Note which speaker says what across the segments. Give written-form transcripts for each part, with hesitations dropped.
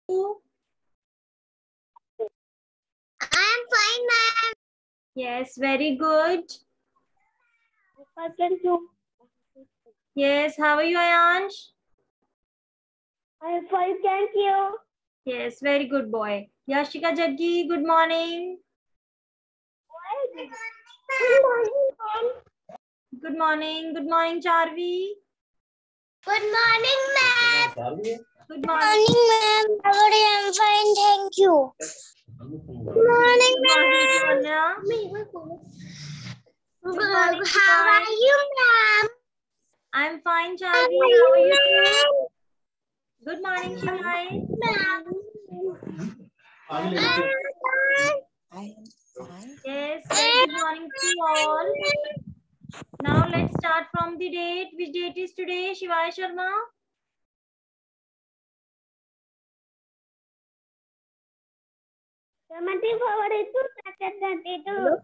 Speaker 1: I am fine, ma'am.
Speaker 2: Yes, very good.
Speaker 1: Thank you.
Speaker 2: Yes, how are you, Ayansh?
Speaker 1: I am fine, thank you.
Speaker 2: Yes, very good boy. Yashika Jaggi, good morning.
Speaker 1: Good morning, ma'am.
Speaker 2: Good morning. Good morning, Charvi.
Speaker 1: Good morning, ma'am.
Speaker 2: Good
Speaker 1: Good
Speaker 2: morning.
Speaker 1: morning, ma'am. I am fine, thank you. Good morning,
Speaker 2: Good morning, Shivanya.
Speaker 1: ma'am.
Speaker 2: Good morning,
Speaker 1: How
Speaker 2: Shivanya.
Speaker 1: are you, ma'am?
Speaker 2: I'm fine,
Speaker 1: How are
Speaker 2: Charvi. How are
Speaker 1: you,
Speaker 2: you? Good morning, Shivai.
Speaker 1: ma'am?
Speaker 2: Yes, very good morning to you all. Now let's start from the date. Which date is today, Shivai Sharma?
Speaker 1: 2022.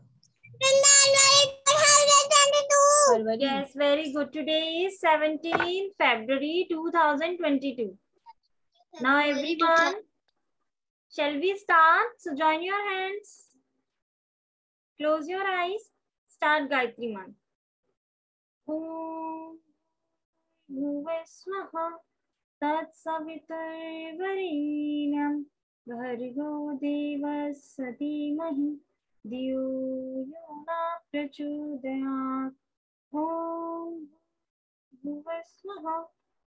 Speaker 2: Yes, very good. Today is 17 February 2022. Now everyone, shall we start? So join your hands. Close your eyes. Start Gayatri Mantra. Om Bhuve Swaha Tatsavitarvarenyam Bhargo Devasya Dhimahi Dhiyo Yona Prachodayat. Om Bhuve Swaha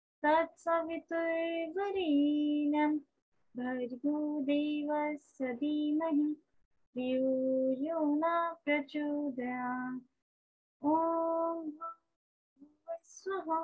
Speaker 2: Tatsavitarvarenyam Bhargo Devasya Dhimahi Dhiyo Yona Prachodayat. Om Swaha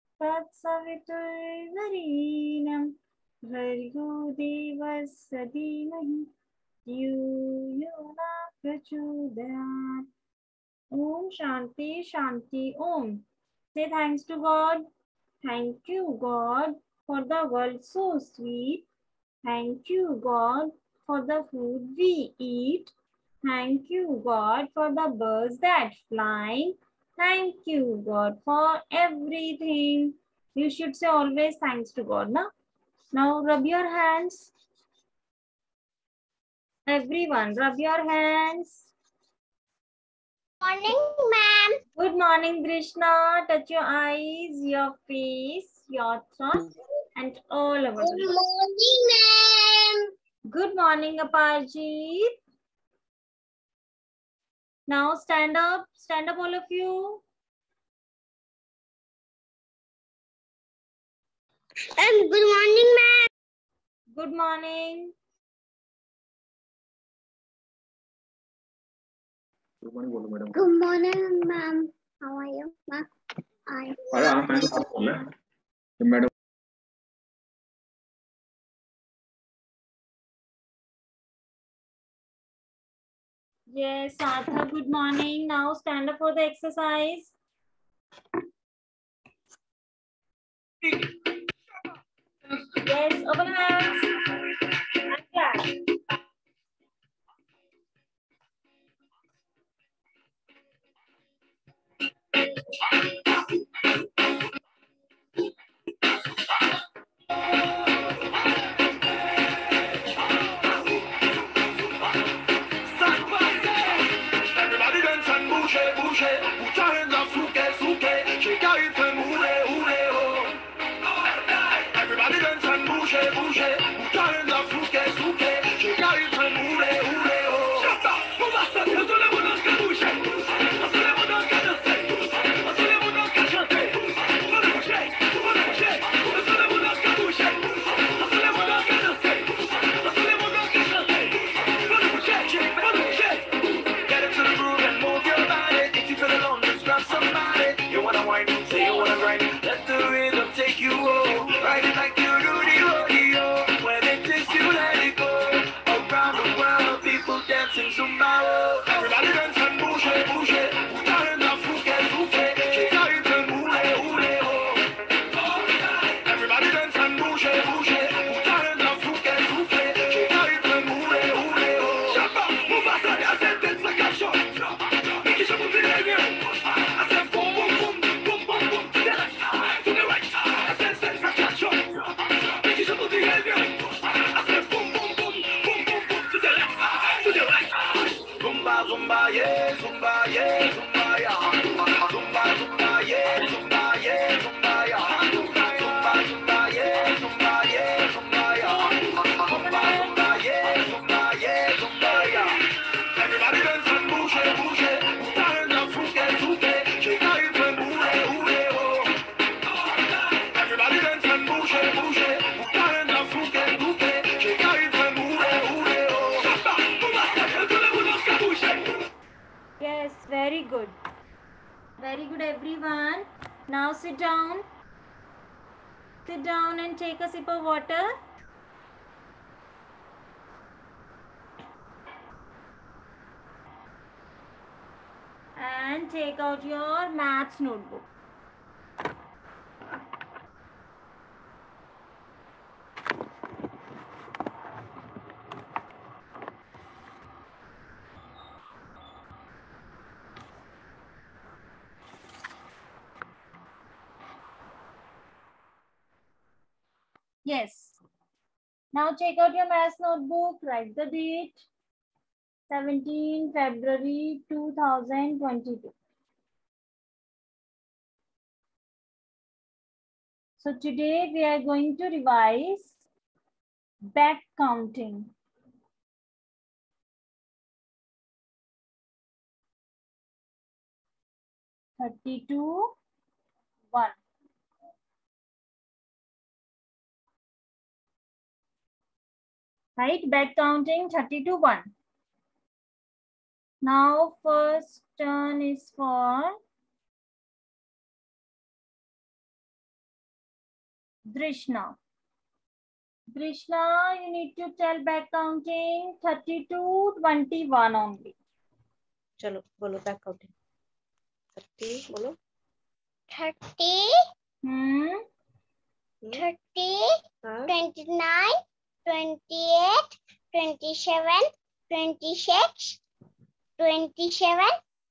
Speaker 2: Tatsaviturvarenyam Bhargo Devasya Dhimahi Dhiyo Yona Prachodayat. Om Shanti Shanti Om. Say thanks to God. Thank you, God, for the world so sweet. Thank you, God, for the food we eat. Thank you, God, for the birds that fly. Thank you, God, for everything. You should say always thanks to God. Now rub your hands. Everyone, rub your hands.
Speaker 1: Morning, ma'am.
Speaker 2: Good morning, Krishna. Touch your eyes, your face, your throat, and all over
Speaker 1: Good
Speaker 2: the body.
Speaker 1: morning, ma'am.
Speaker 2: Good morning, Apajit. Now stand up all of you.
Speaker 1: And good morning, ma'am.
Speaker 2: Good morning.
Speaker 1: Good morning, ma'am. How are you, ma'am?
Speaker 3: Madam
Speaker 2: Yes, Sartha, good morning. Now stand up for the exercise. Yes, open hands. And clap.
Speaker 4: Everybody dance and bouge, bouge. Put your hands up, souke, souke. Shake your hips and hooray, hooray, ho. Everybody dance and bouge, bouge. Put your hands up, souke, souke. Shake your hips and hooray, hooray, ho. Shut up. Tout le monde danse que bouge. Tout le monde danse que danse. Tout le monde
Speaker 2: Very good, everyone. Now sit down. Sit down and take a sip of water. And take out your maths notebook. Yes. Now check out your maths notebook. Write the date. 17 February 2022. So today we are going to revise back counting. (32) 1. Right, back counting 32 1. Now first turn is for Drishna. Drishna, you need to tell back counting 32 21 only.
Speaker 3: चलो बोलो back counting 30 बोलो
Speaker 1: 30, 30,
Speaker 3: हाँ
Speaker 1: 29, 28, 27, 26, 27,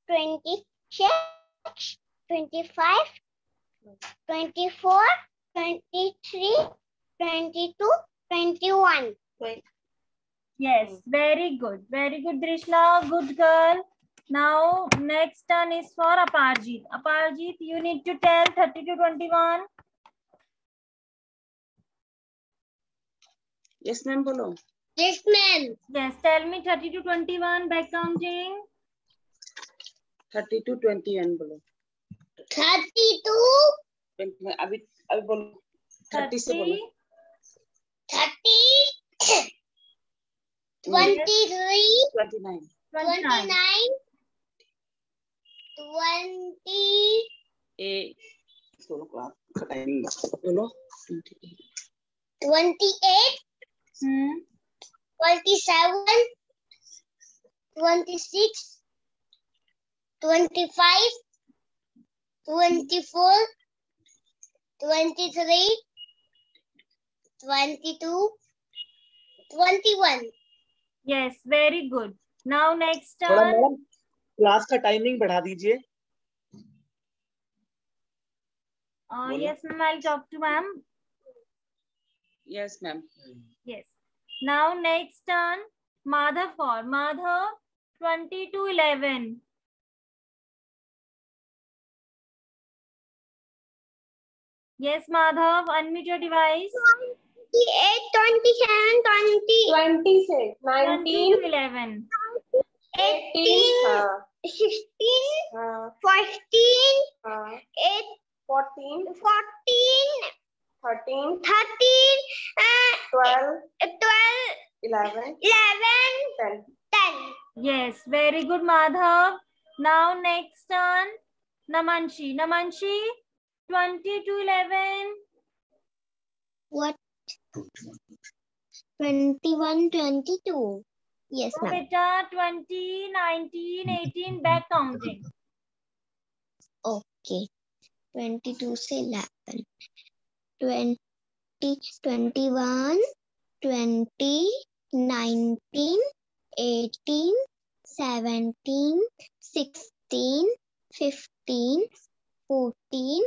Speaker 1: 26, 25, 24, 23, 22, 21.
Speaker 2: Yes, very good. Very good, Drishna. Good girl. Now, next turn is for Aparjit. Aparjit, you need to tell 32 21.
Speaker 3: Yes ma'am बोलो
Speaker 1: Yes, ma'am.
Speaker 2: Yes, tell me 32 21 back counting.
Speaker 3: 32 21 बोलो
Speaker 1: 32,
Speaker 3: 20 अभी अभी बोलो 30 से बोलो
Speaker 1: 30, 23,
Speaker 3: 29
Speaker 1: 29, 20,
Speaker 3: ए बोलो क्लास का टाइमिंग बोलो
Speaker 1: 28, 27, 26, 25, 24, 23, 22, 21.
Speaker 2: Yes, very good. Now, next
Speaker 5: थोड़ा
Speaker 2: turn.
Speaker 5: मैडम क्लास का टाइमिंग बढ़ा दीजिए
Speaker 2: Yes, ma'am, I'll talk to ma'am.
Speaker 3: Yes ma'am
Speaker 2: Yes. Now, next turn. Madhav for Madhav 22 11. Yes, Madhav, unmute your device.
Speaker 1: 28, 27, 20,
Speaker 6: 26,
Speaker 2: 20 to 11.
Speaker 1: 18, 16,
Speaker 6: हाँ,
Speaker 1: 14,
Speaker 6: हाँ,
Speaker 1: 8,
Speaker 6: 14,
Speaker 1: 14,
Speaker 6: 13,
Speaker 1: 13,
Speaker 6: 12,
Speaker 1: 12,
Speaker 6: 11,
Speaker 1: 11,
Speaker 6: 10.
Speaker 1: 10.
Speaker 2: Yes, very good, Madhav. Now, next turn. Namanshi. Namanshi 20 to 11.
Speaker 1: What? 21, 22. Yes,
Speaker 2: So,
Speaker 1: ma'am.
Speaker 2: beta 20, 19, 18, back counting.
Speaker 1: Okay. 22 से 11. 20, 21, 20, 19, 18, 17, 16, 15, 14,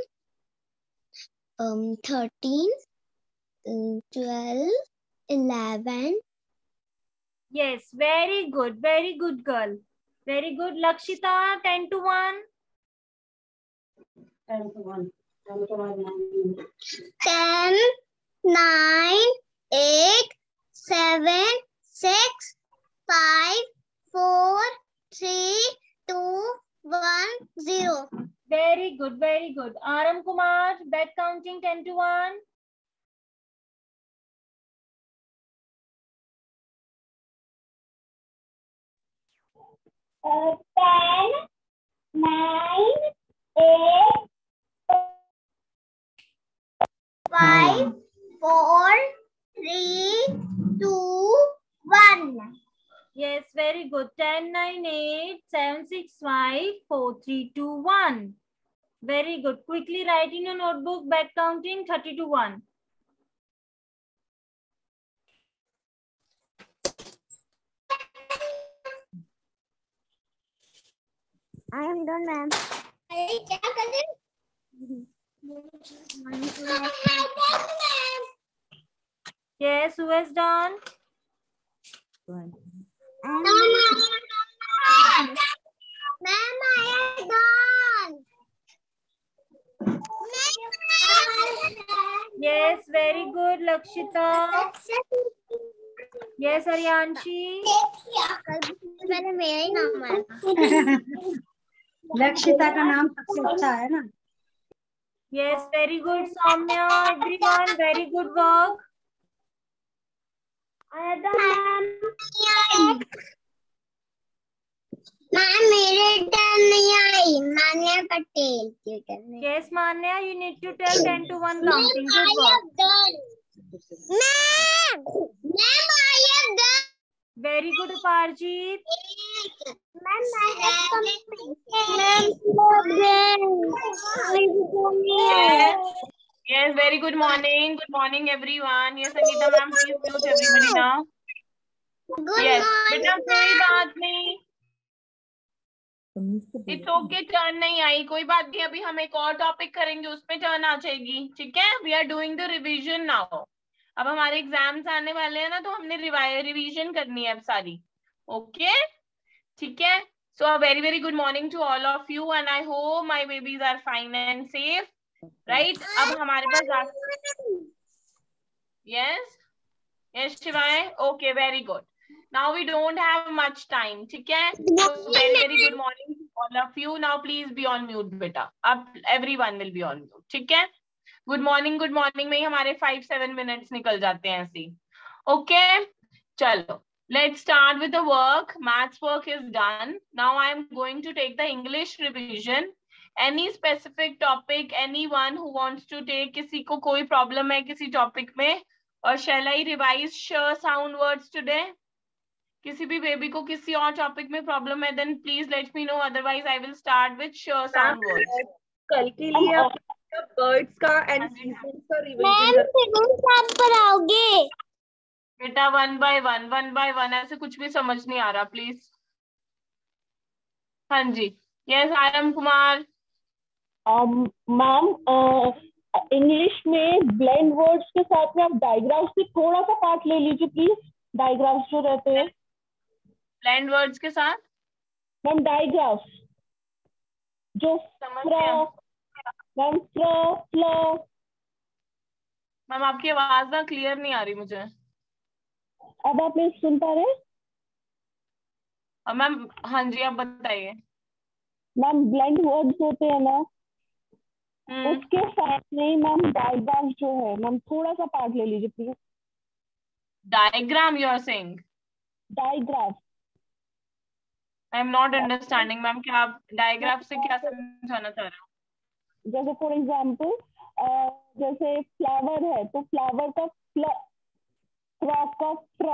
Speaker 1: 13, 12, 11.
Speaker 2: Yes, very good. Very good, girl. Very good. Lakshita 10 to 1.
Speaker 3: 10 to 1 10 to 1
Speaker 1: 10, 9, 8, 7, 6, 5, 4, 3, 2, 1, 0.
Speaker 2: Very good. Very good. Aram Kumar, back counting 10 to 1.
Speaker 1: Ten, 9, 5, 4, 3, 2, 1.
Speaker 2: Yes, very good. 10, 9, 8, 7, 6, 5, 4, 3, 2, 1. Very good. Quickly write in your notebook back counting 30 to 1.
Speaker 1: I am done, ma'am. अरे क्या कर रहे हो?
Speaker 2: Yes, who has done?
Speaker 1: Ma'am, I am done.
Speaker 2: Yes, very good, Lakshita. Yes, Aryanshi.
Speaker 1: पहले मेरा ही नाम आया।
Speaker 7: लक्षिता का नाम सबसे अच्छा है ना।
Speaker 2: Yes, very good, Soumya. Everyone, very good work.
Speaker 1: Ma'am मेरे टर्न नहीं आई, Manya Patel.
Speaker 2: Yes, Manya, you need to tell 10 to 1 counting. Good work.
Speaker 1: Ma'am I have done.
Speaker 2: Very good, Parjeet.
Speaker 1: Ma'am I have
Speaker 8: Yes. Yes, very good morning. Good morning, everyone. Yes, Sangeeta ma'am, please mute everybody now.
Speaker 1: Good
Speaker 8: Yes,
Speaker 1: morning.
Speaker 8: बेटा कोई बात नहीं. It's okay, turn नहीं आई, कोई बात नहीं. अभी हम एक और टॉपिक करेंगे, उसमें टर्न आ जाएगी. ठीक है? We are doing the revision now. अब हमारे एग्जाम्स आने वाले हैं ना, तो हमने रिवीजन करनी है अब सारी. ओके? ठीक है? So a very very good morning to all of you, and I hope my babies are fine and safe. Right? अब हमारे पास yes, yes Shivai. Okay, very good. Now we don't have much time. ठीक है? So very very good morning to all of you. Now please be on mute, बेटा. अब everyone will be on mute. ठीक है? Good morning में ही हमारे 5-7 minutes निकल जाते हैं ऐसे. Okay? चलो. Let's start with the work. Maths work is done. Now I am going to take the English revision. Any specific topic, anyone who wants to take, किसी को कोई problem है किसी topic में? Or shall I revise sure sound words today? किसी भी baby को किसी और topic में problem है, then please let me know. Otherwise I will start with sure sound words.
Speaker 6: कल के लिए आप birds का and seasons का
Speaker 1: मैम
Speaker 6: revision
Speaker 1: सेकंड आप पढ़ाओगे?
Speaker 8: बेटा one by one ऐसे कुछ भी समझ नहीं आ रहा प्लीज. हाँ जी. Yes Aaram Kumar.
Speaker 9: Ma'am English में ब्लेंड वर्ड्स के साथ में आप डायग्राफ्स से थोड़ा सा पार्ट ले लीजिए प्लीज. डायग्राफ्स जो रहते हैं
Speaker 8: ब्लेंड वर्ड्स के साथ
Speaker 9: मैम, डायग्राफ्स जो
Speaker 8: मैम आपकी आवाज ना क्लियर नहीं आ रही मुझे.
Speaker 9: अब आप मेरी सुन पा रहे हैं
Speaker 8: मैम? हाँ जी आप बताइए.
Speaker 9: मैम ब्लेंड वर्ड्स होते हैं ना, उसके साथ में मैम डायग्राम जो है मैम थोड़ा सा पार्ट ले लीजिए please.
Speaker 8: Diagram you are saying?
Speaker 9: Digraph.
Speaker 8: I am not understanding ma'am. क्या आप डायग्राफ से क्या समझाना चाह रहे हो?
Speaker 9: जैसे फॉर एग्जाम्पल जैसे फ्लावर है तो फ्लावर का फ्रॉक का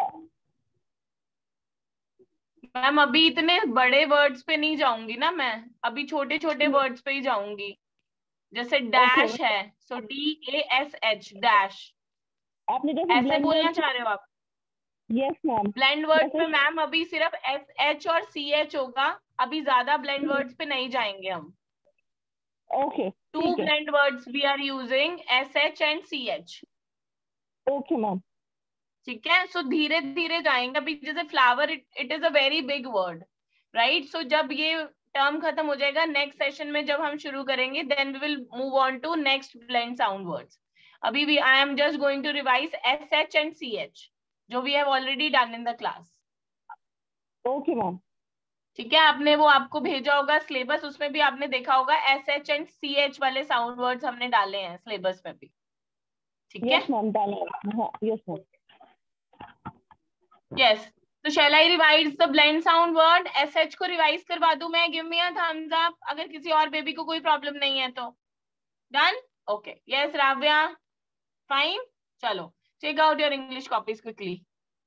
Speaker 8: मैम अभी इतने बड़े वर्ड्स पे नहीं जाऊंगी ना मैं, अभी छोटे छोटे वर्ड्स पे ही जाऊंगी. जैसे डैश है, सो DASH डैश.
Speaker 9: आपने जैसे
Speaker 8: ऐसे बोलना चाह रहे हो आप?
Speaker 9: Yes ma'am.
Speaker 8: ब्लेंड वर्ड्स में मैम अभी सिर्फ SH और CH होगा. अभी ज्यादा ब्लेंड वर्ड्स पे नहीं जाएंगे हम.
Speaker 9: Okay.
Speaker 8: To blend words we are using SH and CH.
Speaker 9: Okay ma'am.
Speaker 8: ठीक है? सो धीरे धीरे जाएंगे. अभी जैसे flower it is a very big word, right? So जब ये टर्म खत्म हो जाएगा नेक्स्ट सेशन में जब हम शुरू करेंगे, then we will move on to next blend sound words. अभी I am just going to revise SH and CH जो we have already done in the class.
Speaker 9: Okay ma'am.
Speaker 8: ठीक है? आपने वो आपको भेजा होगा सिलेबस, उसमें भी आपने देखा होगा SH एंड CH वाले साउंड वर्ड्स हमने डाले हैं सिलेबस में भी. ठीक है?
Speaker 9: यस मैम डाले. Yes ma'am.
Speaker 8: Yes. तो shall I revise the blend sound word? SH को रिवाइज करवा दूं मैं? Give me a thumbs up अगर किसी और बेबी को कोई प्रॉब्लम नहीं है तो. Done? Okay. Yes, Ravya. Fine. चलो. Take out your English copies quickly.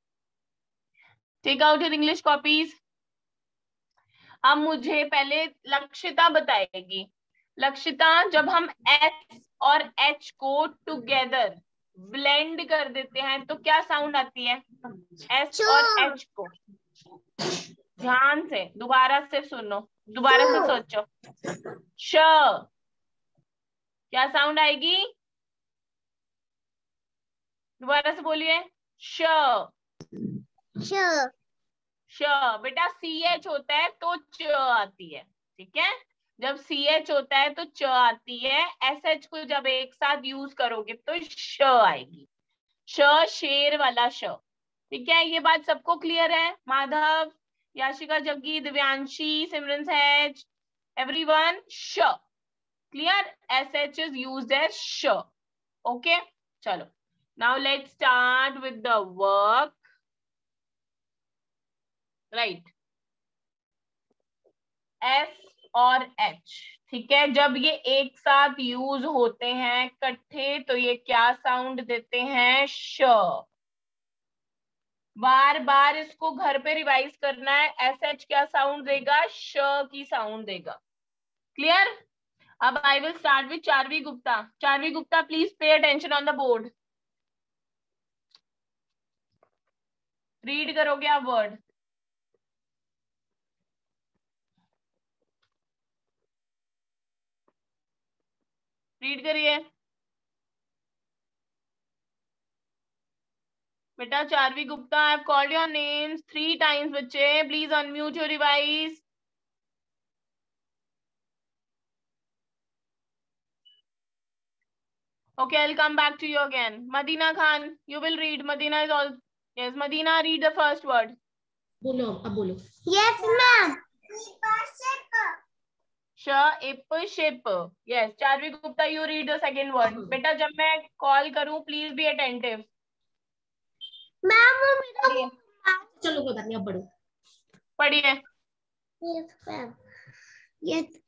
Speaker 8: Take out your English copies. अब मुझे पहले लक्षिता बताएगी. लक्षिता, जब हम S और H को टुगेदर ब्लेंड कर देते हैं तो क्या साउंड आती है? S और H को ध्यान से दोबारा से सुनो, दोबारा से सोचो. श क्या साउंड आएगी? दोबारा से बोलिए. श. श. बेटा CH होता है तो च आती है. ठीक है, जब CH होता है तो च आती है. SH को जब एक साथ यूज करोगे तो श आएगी. श, शेर वाला श. ठीक है, ये बात सबको क्लियर है? माधव, याशिका, जग्गी, दिव्यांशी, सिमरन सहज, एवरीवन. श clear? SH is used as sh. Okay, चलो. Now let's start with the work. Right. S और H. ठीक है, जब ये एक साथ यूज होते हैं इकट्ठे तो ये क्या साउंड देते हैं? श. बार बार इसको घर पे रिवाइज करना है. SH क्या साउंड देगा? श की साउंड देगा. क्लियर? अब I will start with Charvi Gupta. Charvi Gupta, please pay attention on the board. Read करोगे आप वर्ड? रीड करिए बेटा. Charvi Gupta, I have called your names 3 times बच्चे. Please unmute your device. Okay, I'll come back to you again. Madina Khan, you will read. Madina is all. Yes, Madina, read the first word.
Speaker 3: बोलो, अब बोलो.
Speaker 1: Yes, ma'am.
Speaker 8: Sh, ip, ship. Yes, Charvi Gupta, you read the second word. बेटा जब मैं call करूं please be attentive.
Speaker 1: Ma'am, वो मेरा
Speaker 3: चलो कोई बात नहीं, अब पढ़ो.
Speaker 8: पढ़िए.
Speaker 1: Yes, ma'am. Yes.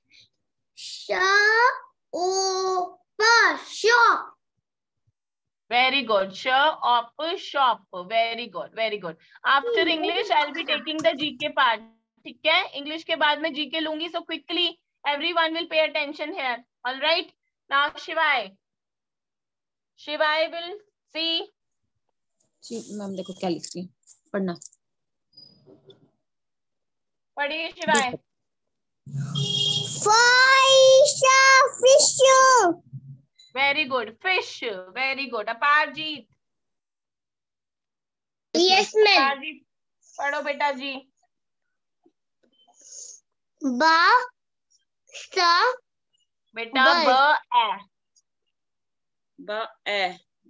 Speaker 1: Shop. Shop.
Speaker 8: Very good. Sh, op, shop. Very good. Very good. After English, I'll be taking the GK part. ठीक है, English के बाद मैं GK लूंगी. So quickly, everyone will pay attention here. All right. Now Shivai. Shivai will see.
Speaker 3: Ma'am देखो क्या लिखती है, पढ़ना.
Speaker 8: पढ़िए शिवाय.
Speaker 1: Fish.
Speaker 8: Very good. Fish. Very good. Aparjit.
Speaker 1: Yes, ma'am.
Speaker 8: Aparjit, पढ़ो बेटा जी.
Speaker 1: Ba. Sa.
Speaker 8: बेटा
Speaker 1: Bus.
Speaker 8: ब ए.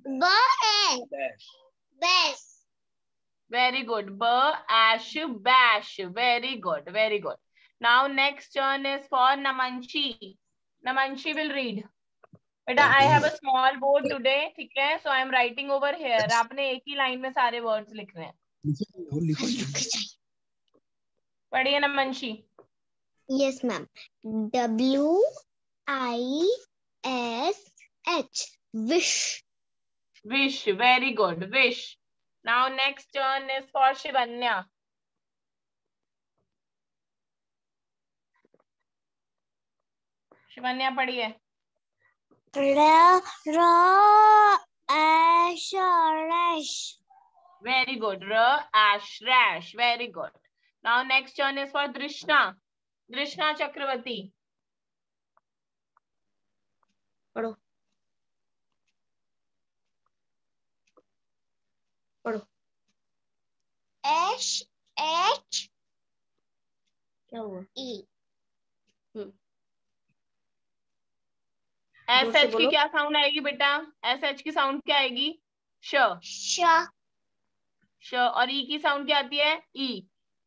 Speaker 1: Best.
Speaker 8: Very good. B, ash, bash. Very good. Very good. Now next turn is for Namanshi. Namanshi will read. बेटा I have a small board today. ठीक है, so I am writing over here. आपने एक ही line में सारे words लिख रहे हैं. पढ़िए नमंशी.
Speaker 1: Yes, ma'am. W-I-S-H. Wish.
Speaker 8: Wish. Very good. Wish. Now next turn is for Shivanya. Shivanya पढ़िए.
Speaker 1: Rash.
Speaker 8: Very good. Ash, rash. Very good. Now next turn is for Drishna. Drishna Chakravarti.
Speaker 3: पढ़ो. पढ़ो.
Speaker 1: S-H-E.
Speaker 3: क्या हुआ?
Speaker 8: SH की क्या sound आएगी बेटा? SH की साउंड क्या आएगी? श. श. और ई की साउंड क्या आती है? ई.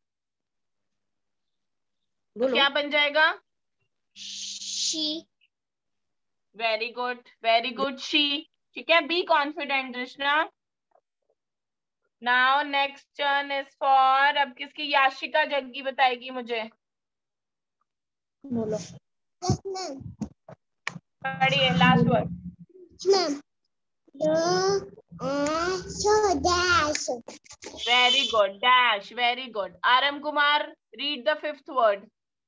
Speaker 8: तो क्या बन जाएगा?
Speaker 1: She.
Speaker 8: Very good. Very good. She. ठीक है, be confident Krishna. Now next turn is for, अब किसकी, याशिका जग्गी बताएगी मुझे।
Speaker 6: बोलो।
Speaker 1: Yes, ma'am.
Speaker 8: पढ़िए last word.
Speaker 1: Ma'am. Dash.
Speaker 8: Very good, dash, very good. Aaram Kumar, read the fifth word.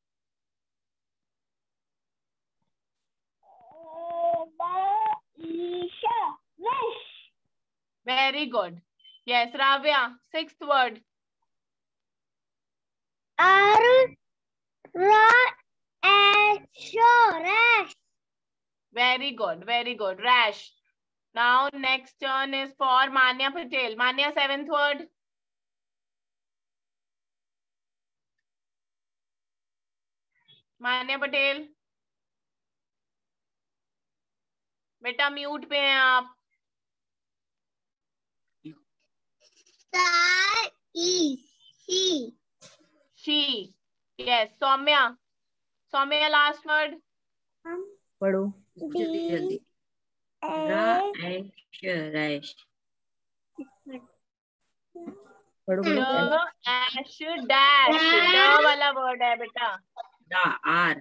Speaker 8: Very good, yes. Ravya, sixth word.
Speaker 1: Rash.
Speaker 8: Very good, very good. Rash. Now next turn is for Manya Patel. Manya, seventh word. Manya Patel. बेटा mute पे हैं आप। She. Yes. Saumya, Saumya last word.
Speaker 6: पढ़ो
Speaker 1: जल्दी।
Speaker 6: Rash. पढ़ो
Speaker 8: ऐश dash, ड वाला word है बेटा।
Speaker 6: आर।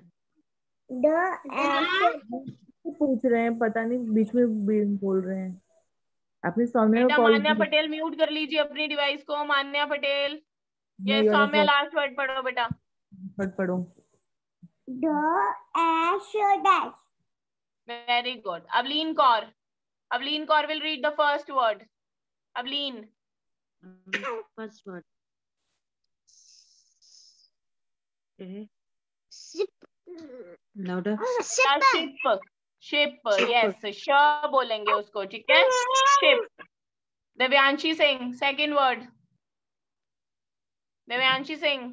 Speaker 6: पूछ रहे हैं, पता नहीं बीच में बोल रहे हैं। आपने सौम्या को
Speaker 8: बेटा
Speaker 6: कॉल
Speaker 8: मान्या पटेल म्यूट कर लीजिए अपनी डिवाइस को। मान्या पटेल, ये
Speaker 6: नहीं,
Speaker 8: सौम्या लास्ट वर्ड पढ़ो बेटा।
Speaker 6: पढ़ो।
Speaker 8: Very good. Avleen Kaur. Avleen Kaur will read the first word. Avleen.
Speaker 3: First word. Louder.
Speaker 8: Ship. Ship. Yes. श बोलेंगे उसको, ठीक है। Ship. Devyanshi Singh. Second word. Devyanshi Singh.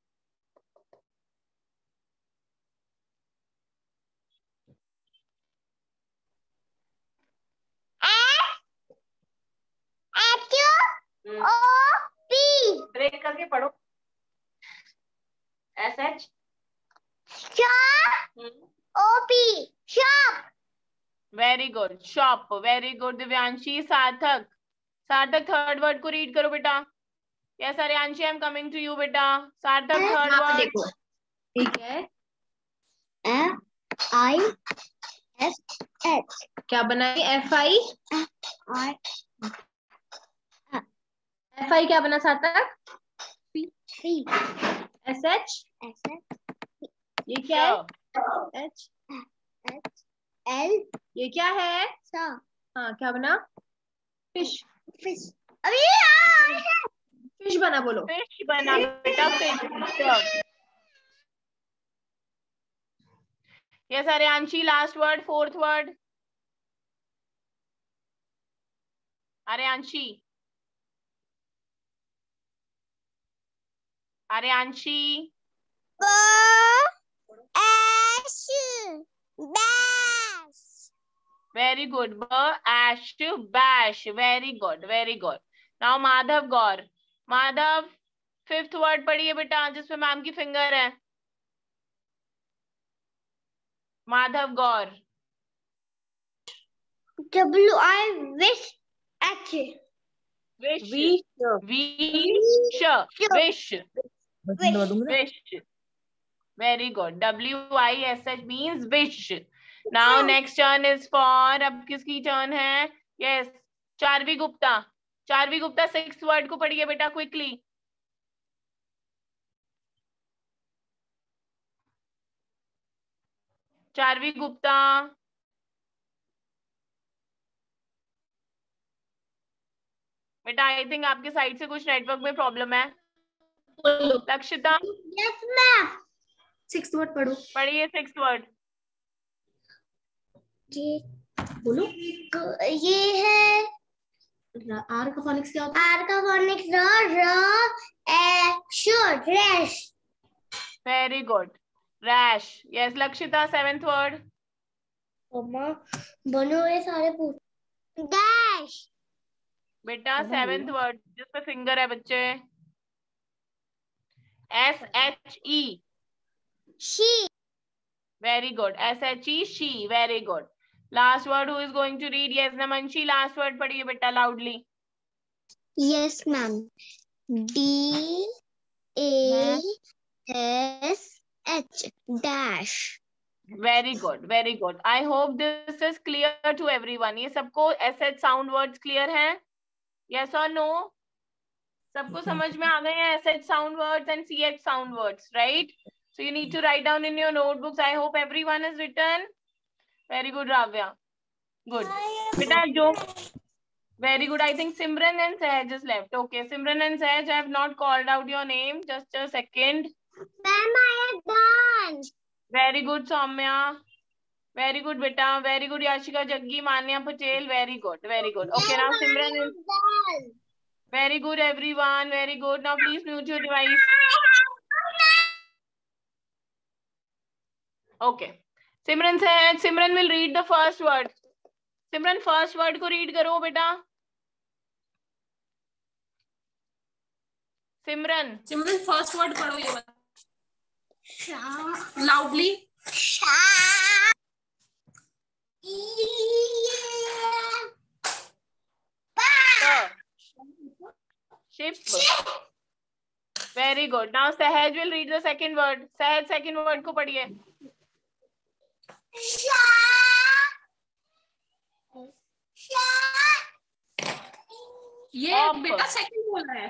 Speaker 8: Break करके पढ़ो। SH.
Speaker 1: Shop.
Speaker 8: Very good. Shop. Very good. Divyanshi. Sarthak. Sarthak third word को read करो बेटा। Yes, Aryanshi, I am coming to you बेटा। सार्थक third word।
Speaker 3: देखो, ठीक है।
Speaker 1: FISH.
Speaker 3: क्या बनाई? FI क्या बना सार्थक? SH। ये क्या है?
Speaker 1: HL.
Speaker 3: ये क्या है? हाँ, क्या बना? फिश। फिश बना, बोलो।
Speaker 8: फिश बना बेटा, fish. Yes, Aryanshi, last word, fourth word. Aryanshi. Aryanshi.
Speaker 1: Bash.
Speaker 8: Very good. Ash, bash. Very good, very good. Now Madhav Gaur. Madhav, fifth word पढ़िए बेटा, जिसमें मैम की फिंगर है। Madhav Gaur.
Speaker 1: WISH.
Speaker 8: Wish. Very good. WISH means wish. Now next turn is for, अब किसकी turn है? Yes, Charvi Gupta. Charvi Gupta sixth word को पढ़िए बेटा क्विकली। चारवी गुप्ता। बेटा आई थिंक आपके साइड से कुछ नेटवर्क में प्रॉब्लम है। Lakshita.
Speaker 1: Yes, ma'am.
Speaker 3: Sixth word पढ़ो।
Speaker 8: पढ़िए सिक्स्थ वर्ड।
Speaker 3: बोलो।
Speaker 1: ये है
Speaker 3: आर का फोनिक्स क्या होता है?
Speaker 1: R का phonics rash.
Speaker 8: Very good, rash. Yes Lakshita, seventh word.
Speaker 1: बनो ये सारे पूछ। डैश।
Speaker 8: बेटा सेवेंथ वर्ड जिसपे फिंगर है बच्चे। SHE।
Speaker 1: She.
Speaker 8: Very good, SHE, she. Very good. Last word who is going to read? Yes Namanshi, last word पढ़िए बेटा loudly.
Speaker 1: Yes, ma'am. DASH dash.
Speaker 8: Very good, very good. I hope this is clear to everyone. ये सबको SH sound words clear हैं? Yes or no? सबको समझ में आ गए हैं SH sound words and CH sound words, right? So you need to write down in your notebooks. I hope everyone has written. Very good, Ravya. Good. Beta, jo. Very good. I think Simran and Sahaj just left. Okay, Simran and Sahaj, I have not called out your name. Just a second.
Speaker 1: Ma'am, I am done.
Speaker 8: Very good, Soumya. Very good, beta. Very good, Yashika Jaggi, Manya Patel. Very good. Very good. Okay, now Simran is
Speaker 1: Done.
Speaker 8: very good, everyone. Very good. Now please mute your device. Okay. Simran said, Simran will read the first word. Simran, first word को read करो बेटा. Simran.
Speaker 10: सिमरन first word पढ़ो ये loudly.
Speaker 8: Ship. Very good. Now Sahaj will read the second word. Sahaj second word को पढ़िए.
Speaker 10: ये बेटा second बोला है.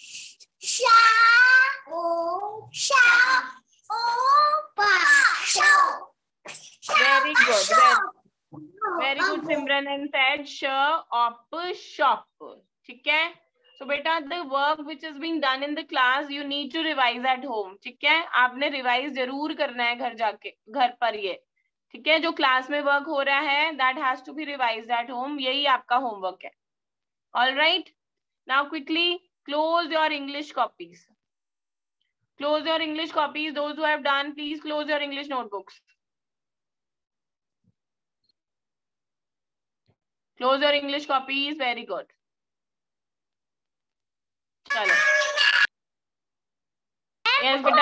Speaker 8: Very good. Very good, Simran and Sahaj. Shop. ठीक है. So बेटा, the work which is being done in the class, you need to revise at home. ठीक है. आपने revise जरूर करना है घर जाके, घर पर ये. ठीक है. जो क्लास में वर्क हो रहा है, that has to be revised at home. यही आपका होमवर्क है. All right. Now quickly close your English copies. Close your English copies. Those who have done, please close your English notebooks. Close your English copies. Very good. चलो. Yes, बेटा.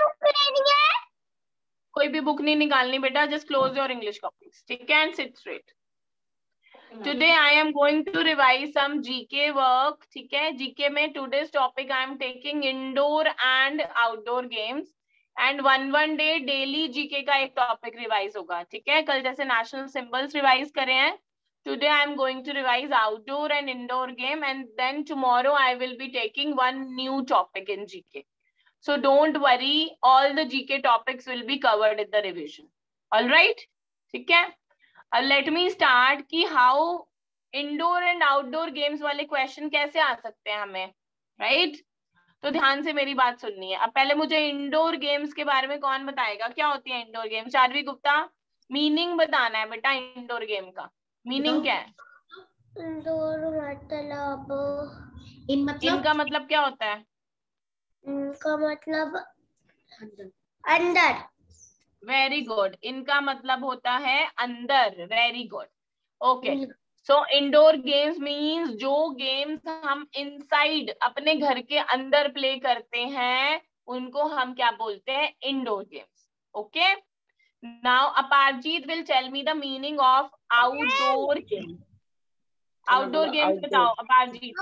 Speaker 8: कोई भी book नहीं निकालनी बेटा. Just close your English copies. ठीक है, and sit straight. Today I am going to revise some GK work. ठीक है. GK में today's topic I am taking indoor and outdoor games. And one day daily GK का एक topic revise होगा. ठीक है. कल जैसे national symbols revise करे हैं. Today I am going to revise outdoor and indoor game, and then tomorrow I will be taking one new topic in GK. So don't worry, all the GK topics will be covered in the revision. All right? ठीक है? Let me start कि how indoor and outdoor games वाले question कैसे आ सकते हैं हमें, right? तो ध्यान से मेरी बात सुननी है. अब पहले मुझे इंडोर गेम्स के बारे में कौन बताएगा? क्या होती है indoor game? Charvi Gupta, meaning बताना है बेटा इंडोर गेम का. मीनिंग क्या है?
Speaker 1: इंडोर मतलब
Speaker 8: इनका मतलब क्या होता है?
Speaker 1: इनका मतलब अंदर.
Speaker 8: Very good. इनका मतलब होता है अंदर. Very good. Okay. So indoor games means जो गेम्स हम इनसाइड अपने घर के अंदर प्ले करते हैं उनको हम क्या बोलते हैं? Indoor games. Okay. Now Aparjit will tell me the meaning of outdoor games. Outdoor games बताओ Aparjit.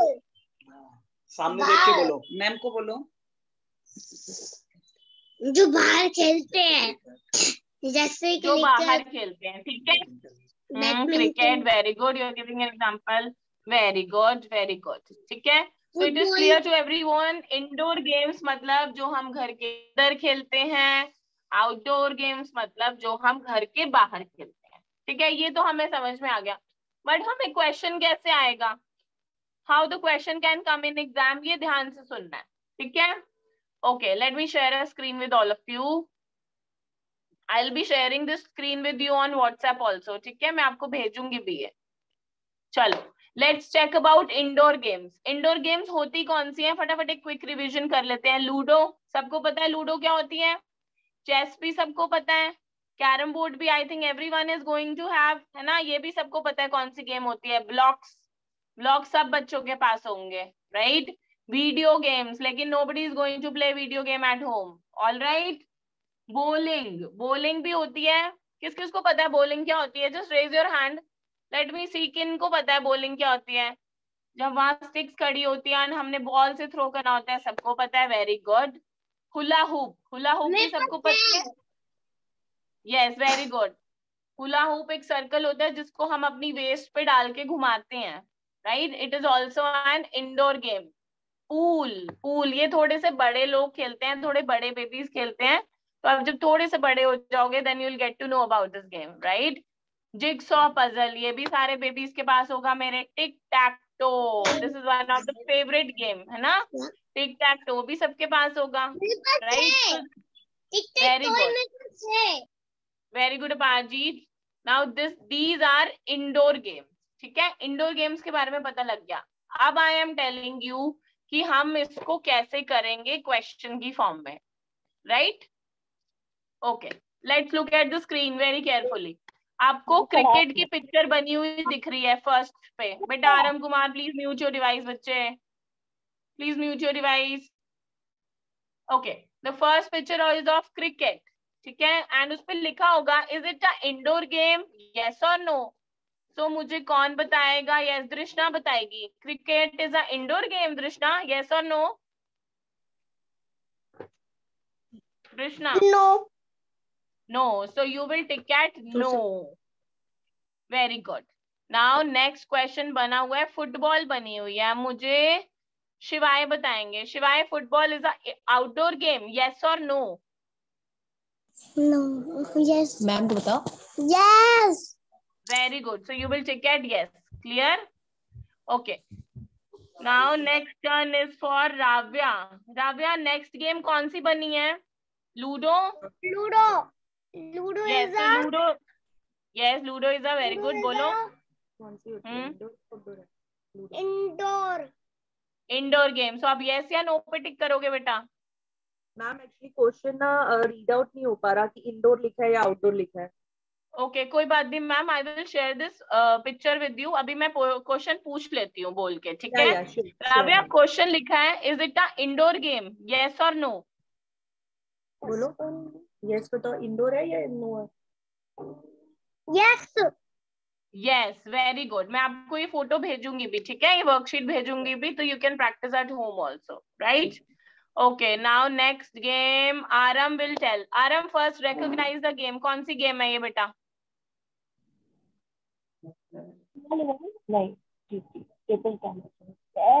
Speaker 5: सामने देख के बोलो. मैम को बोलो.
Speaker 1: जो बाहर खेलते हैं, जैसे
Speaker 8: जो बाहर खेलते हैं. ठीक है. Cricket. Very good. You are giving an example. Very good. Very good. ठीक है. So it is clear to everyone. Indoor games मतलब जो हम घर के अंदर खेलते हैं. आउटडोर गेम्स मतलब जो हम घर के बाहर खेलते हैं. ठीक है. ये तो हमें समझ में आ गया. बट हमें क्वेश्चन कैसे आएगा? How the question can come in exam, ये ध्यान से सुनना है. ठीक है. Okay, let me share a screen with all of you. I will be sharing this screen with you on WhatsApp also. ठीक है. मैं आपको भेजूंगी भी है. चलो let's check about indoor games. Indoor games होती कौन सी है? फटाफट एक क्विक रिविजन कर लेते हैं. लूडो, सबको पता है लूडो क्या होती है. चेस भी सबको पता है. कैरम बोर्ड भी I think everyone is going to have, है ना. ये भी सबको पता है कौन सी गेम होती है. ब्लॉक्स सब बच्चों के पास होंगे, राइट. वीडियो गेम्स, लेकिन nobody is going to play video game at home. All right. Bowling भी होती है. किस किस को पता है बोलिंग क्या होती है? Just raise your hand. Let me see किन को पता है बोलिंग क्या होती है. जब वहां स्टिक्स खड़ी होती है, हमने बॉल से थ्रो करना होता है, सबको पता है, very good. Hula hoop, hula hoop भी सबको पता है, yes very good. Hula hoop एक सर्कल होता है जिसको हम अपनी वेस्ट पे डाल के घुमाते हैं, right. It is also an indoor game. Pool, pool ये थोड़े से बड़े लोग खेलते हैं, थोड़े बड़े बेबीज खेलते हैं, तो आप जब थोड़े से बड़े हो जाओगे then you will get to know about this game, right. Jigsaw puzzle, ये भी सारे बेबीज के पास होगा मेरे। Tic tac toe, this is one of the favourite game, है ना। टिक टैक टो भी सबके पास होगा, right. Very good, very good Aparjit. Now these are indoor games, ठीक है। इंडोर गेम्स के बारे में पता लग गया। अब आई एम टेलिंग यू कि हम इसको कैसे करेंगे क्वेश्चन की फॉर्म में, right. Okay, let's look at the screen very carefully. आपको क्रिकेट की पिक्चर बनी हुई दिख रही है फर्स्ट पे। बेटा आरम कुमार प्लीज म्यूट योर डिवाइस, बच्चे please mute your device. Okay, the first picture is of cricket, ठीक है। एंड उस पर लिखा होगा is it a indoor game, yes और नो। सो मुझे कौन बताएगा? यस, दृष्णा बताएगी। Cricket is a indoor game, Drishna, yes और no? Drishna,
Speaker 1: no.
Speaker 8: No, so you will tick at no. Very good. Now next question बना हुआ है, फुटबॉल बनी हुई है, मुझे शिवाय बताएंगे। Shivay, football is a outdoor game, yes और नो?
Speaker 1: No, yes.
Speaker 3: मैम को बताओ।
Speaker 1: Yes.
Speaker 8: Very good. So you will tick at yes. Clear? Okay. Now next turn is for Ravya. Ravya, next game कौन सी बनी है? Ludo?
Speaker 1: Ludo. Ludo
Speaker 8: Yes,
Speaker 1: is
Speaker 8: so
Speaker 1: a
Speaker 8: Ludo. Yes, Ludo is a very good. बोलो.
Speaker 1: Indoor.
Speaker 8: Indoor game. So आप yes या no पे tick करोगे बेटा?
Speaker 5: Ma'am actually question ना रीड आउट नहीं हो पा रहा कि इंडोर लिखा है या आउटडोर लिखा है।
Speaker 8: ओके, कोई बात नहीं ma'am, I will share this picture with you. अभी मैं क्वेश्चन पूछ लेती हूँ बोल के, ठीक है। राव्या, क्वेश्चन लिखा है is it a indoor game, yes और नो?
Speaker 5: बोलो, यस बताओ, इंडोर है या नो है?
Speaker 1: यस।
Speaker 8: Yes, very good. मैं आपको ये फोटो भेजूंगी भी, ठीक है, ये वर्कशीट भेजूंगी भी, तो you can practise at home also, right. Okay, now next game Aaram will tell. Aaram, first recognise the game. कौन सी गेम है ये बेटा?
Speaker 9: नहीं, table tennis.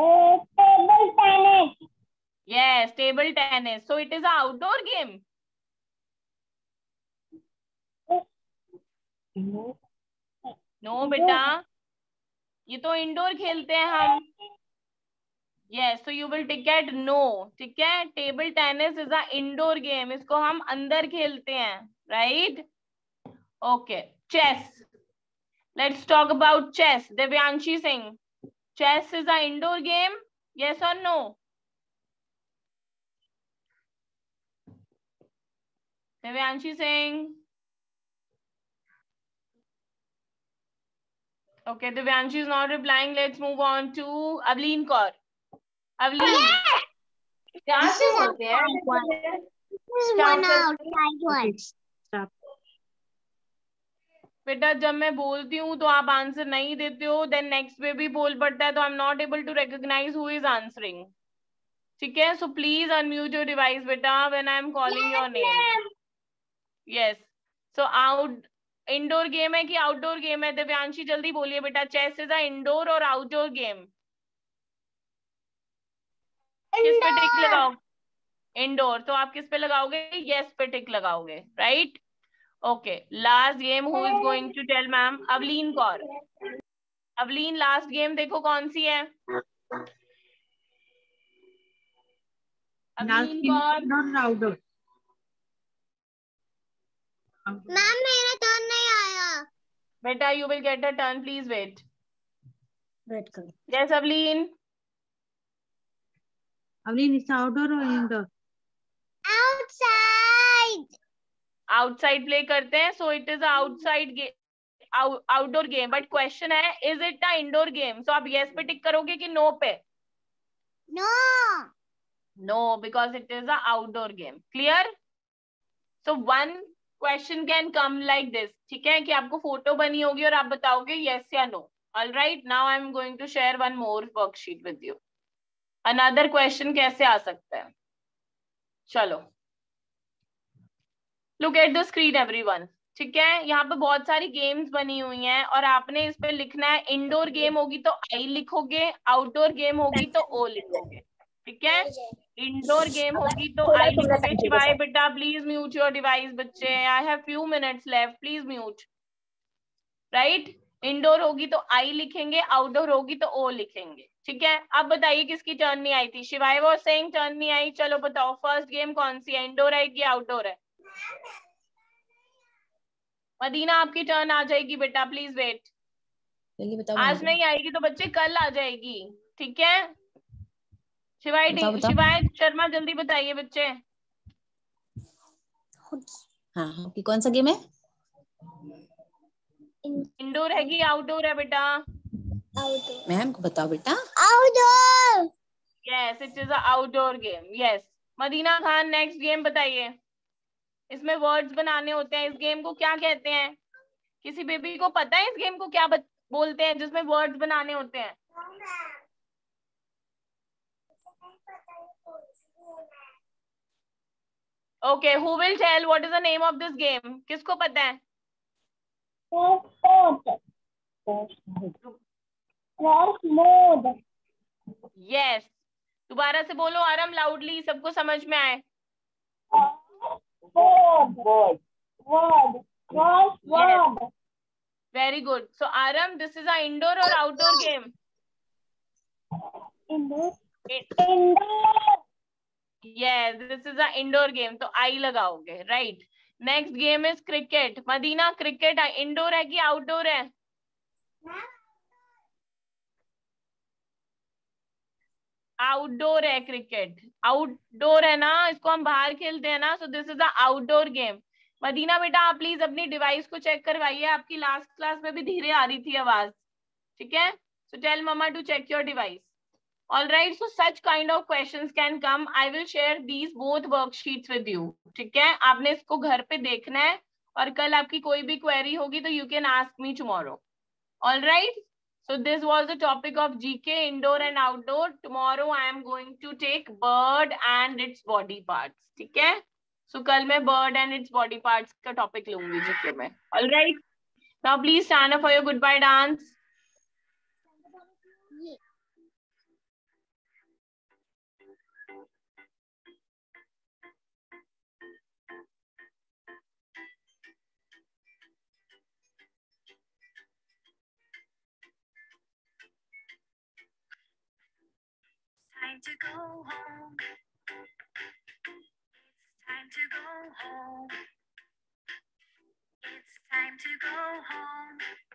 Speaker 8: Yes, table tennis. So it is an outdoor game. No बेटा, ये तो इंडोर खेलते हैं हम। Yes, so you will tick at no, ठीक है। Table tennis is a indoor game, इसको हम अंदर खेलते हैं, right. Okay, chess, let's talk about chess. Divyanshi Singh, chess is a indoor game, yes or no? Divyanshi Singh. Okay, Divyanshi is not replying. Let's move on to Avleen Kaur. Avleen. क्या से बोलते हैं? बेटा जब मैं बोलती हूँ तो आप आंसर नहीं देते हो, देन नेक्स्ट पे भी बोल पड़ता है, तो I am not able to recognise who is answering, ठीक है। So please unmute your device बेटा when I am calling your name. Yes, so out indoor game है कि आउटडोर गेम है? दिव्यांशी जल्दी बोलिए बेटा, चेस इज अ इंडोर और आउटडोर गेम? किस पे टिक लगाओ? इंडोर। तो आप किस पे लगाओगे? यस पे टिक लगाओगे, right. Okay, last game who is going to tell? Ma'am Avleen Kaur. Avleen, last game देखो कौन सी है? अवलीन कौर।
Speaker 1: मैम मेरा टर्न नहीं आया।
Speaker 8: बेटा you will get a turn, please wait.
Speaker 7: Wait करो।
Speaker 8: Yes Avleen.
Speaker 7: Avleen, it's outdoor और इंडोर?
Speaker 1: आउटसाइड।
Speaker 8: आउटसाइड प्ले करते हैं, so it is outside outdoor game, but question है is it a indoor game? So आप यस पे टिक करोगे कि no पे?
Speaker 1: No.
Speaker 8: No, because it is a outdoor game. Clear? So one question can come like this, ठीक है, कि आपको फोटो बनी होगी और आप बताओगे यस या no. All right, now I'm going to share one more worksheet with you. Another question कैसे आ सकता है? चलो, look at the screen everyone. ठीक है, यहाँ पे बहुत सारी गेम्स बनी हुई हैं और आपने इस पे लिखना है. इंडोर गेम होगी तो आई लिखोगे, आउटडोर गेम होगी तो ओ लिखोगे. ठीक है, इंडोर गेम होगी तो आई लिखोगे. शिवाय बेटा प्लीज म्यूट योर डिवाइस. बच्चे, I have few minutes left, please mute. Right, indoor होगी तो आई लिखेंगे, आउटडोर होगी तो ओ लिखेंगे. ठीक है, अब बताइए किसकी टर्न नहीं आई थी? शिवाय वाज सेइंग टर्न नहीं आई. चलो बताओ फर्स्ट गेम कौन सी है, इंडोर है कि आउटडोर है? मदीना आपकी टर्न आ जाएगी बेटा, प्लीज वेट. आज नहीं आएगी तो बच्चे कल आ जाएगी. ठीक है, शिवाय शिवाय शर्मा जल्दी बताइए बच्चे.
Speaker 11: हाँ, कौन सा गेम है?
Speaker 8: इंडोर है कि आउटडोर है बेटा?
Speaker 11: मैम को बताओ बेटा.
Speaker 1: Outdoor.
Speaker 8: Yes, it is a outdoor game. Yes, Madina Khan next game बताइए. इसमें वर्ड्स बनाने होते हैं. इस गेम को क्या कहते हैं? किसी बेबी को पता है इस गेम को क्या बोलते हैं जिसमें वर्ड्स बनाने होते हैं? Okay, who will tell what is the name of this game? किसको पता है? यस, दोबारा से बोलो आरम, लाउडली, सबको समझ में आए. Very good. So Aram, this is a indoor or outdoor game?
Speaker 9: Indoor.
Speaker 8: Yes, this is a indoor game. तो I लगाओगे, right? Next game is cricket. Madina, cricket indoor है कि outdoor है? आउटडोर है क्रिकेट. आउटडोर है ना, इसको हम बाहर खेलते हैं ना. So this is a outdoor game. Madina बेटा आप प्लीज अपनी डिवाइस को चेक करवाइए. आपकी लास्ट क्लास में भी धीरे आ रही थी आवाज. ठीक है, so tell mumma to check your device. All right, so such kind of questions can come. I will share these both worksheets with you. ठीक है, आपने इसको घर पे देखना है और कल आपकी कोई भी क्वेरी होगी तो you can ask me tomorrow. All right, so this was the topic of GK, indoor and outdoor. Tomorrow I am going to take bird and its body parts. ठीक है, so कल मैं bird and its body parts का topic लूंगी GK में. All right, now please stand up for your goodbye dance.
Speaker 12: Time to go home. It's time to go home. It's time to go home.